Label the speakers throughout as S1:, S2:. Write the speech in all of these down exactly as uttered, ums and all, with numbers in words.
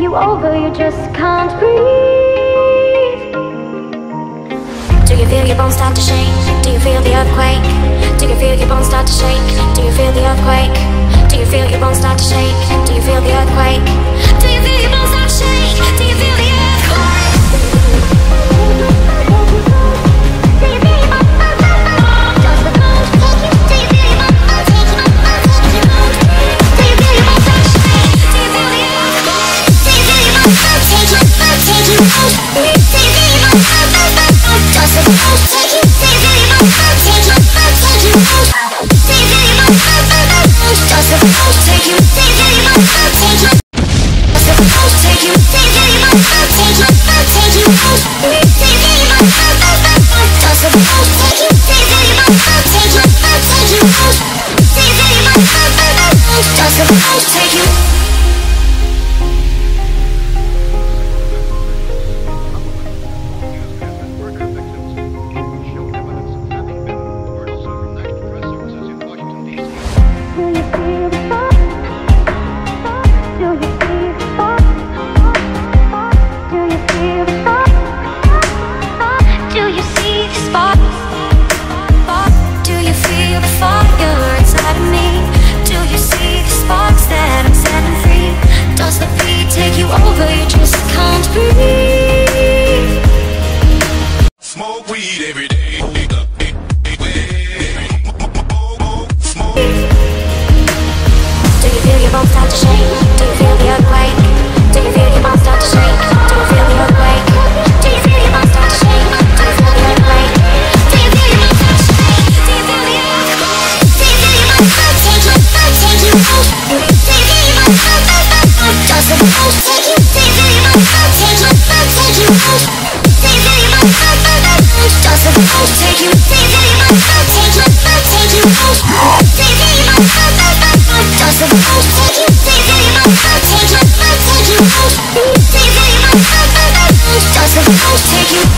S1: you over, you just can't breathe. Do you feel your bones start to shake? Do you feel the earthquake? Do you feel your bones start to shake? Do you feel the earthquake? Do you feel your bones start to shake? Do you feel the earthquake? Do you feel your bones start to shake? Do you feel the earthquake? Do you feel your bones? Does the bones take you? Do you feel your bones take you? Do you feel your bones start to shake? Do you feel the earthquake? Do you feel your bones take you? Take you out? Do you feel your bones? Does the bones take you? Do you feel your bones take you? Take you out? Do you feel your bones? Does the bones take you? Do you feel your bones take you? Does the bones take you? Do you feel your bones take you? Take you out? Do you feel your bones? Does the bones take you? Do you feel your bones take you? Take you out? Do you feel your bones? Does the bones take you?
S2: Smoke weed every day.
S1: Do you feel your bones start to shake? Do you feel the earthquake? Do you feel your bones start to shake? Do you feel the earthquake? Do you feel your bones start to shake? Do you feel the earthquake? Do you feel your bones start to shake? Do you feel the earthquake? Do you feel your bones take you? Take you out? Do you feel your bones? Does the bones take you? Do you feel your bones take you? Take you out? Do you feel your bones? Does the bones take you? Do you feel your bones take you? Take you out? Do you feel your bones? Does the bones take you? Do you feel your bones take you? Take you out? Do you feel your bones? Does the bones take you?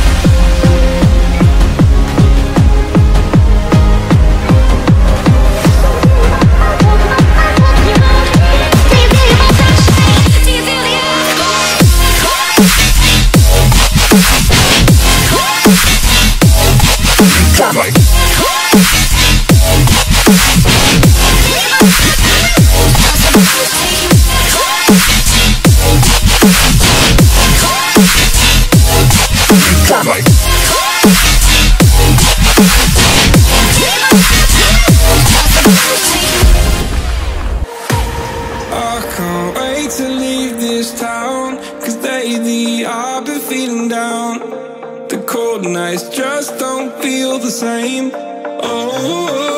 S3: I can't wait to leave this town, 'cause lately I've been feeling down. The cold nights just don't feel the same. Oh,